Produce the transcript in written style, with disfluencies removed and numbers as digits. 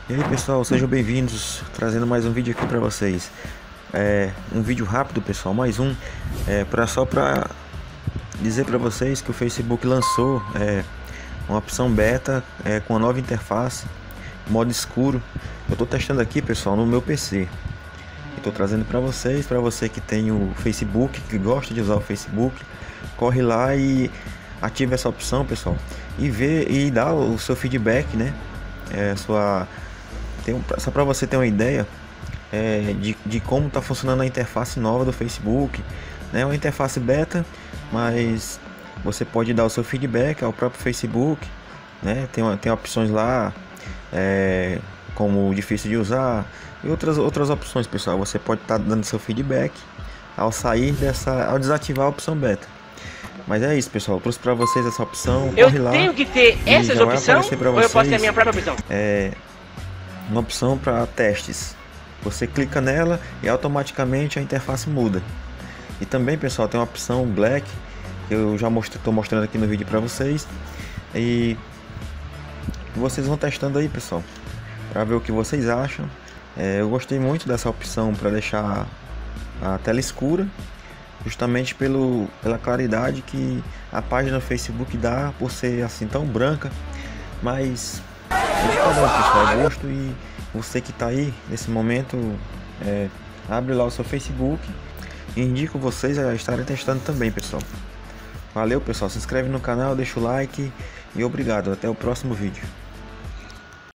E aí pessoal, sejam bem-vindos, trazendo mais um vídeo aqui para vocês. Um vídeo rápido pessoal, mais um, para dizer para vocês que o Facebook lançou uma opção beta com a nova interface, modo escuro. Eu estou testando aqui pessoal no meu PC. Estou trazendo para vocês, para você que tem o Facebook, que gosta de usar o Facebook, corre lá e ativa essa opção pessoal, e vê e dá o seu feedback, né? Só para você ter uma ideia de como está funcionando a interface nova do Facebook, né? Uma interface beta, mas você pode dar o seu feedback ao próprio Facebook, né? Tem opções lá, como difícil de usar e outras opções, pessoal. Você pode estar dando seu feedback ao ao desativar a opção beta. Mas é isso, pessoal. Eu trouxe para vocês essa opção. Corre lá. Eu tenho que ter essas opções ou eu posso ter a minha própria opção? Uma opção para testes. Você clica nela e automaticamente a interface muda. E também, pessoal, tem uma opção Black que eu já estou mostrando aqui no vídeo para vocês. E vocês vão testando aí, pessoal, para ver o que vocês acham. Eu gostei muito dessa opção para deixar a tela escura, justamente pela claridade que a página do Facebook dá, por ser assim tão branca. Mas pessoal, é gosto. E você que está aí nesse momento, abre lá o seu Facebook e indico vocês a estarem testando também, pessoal. Valeu pessoal, se inscreve no canal, deixa o like e obrigado, até o próximo vídeo.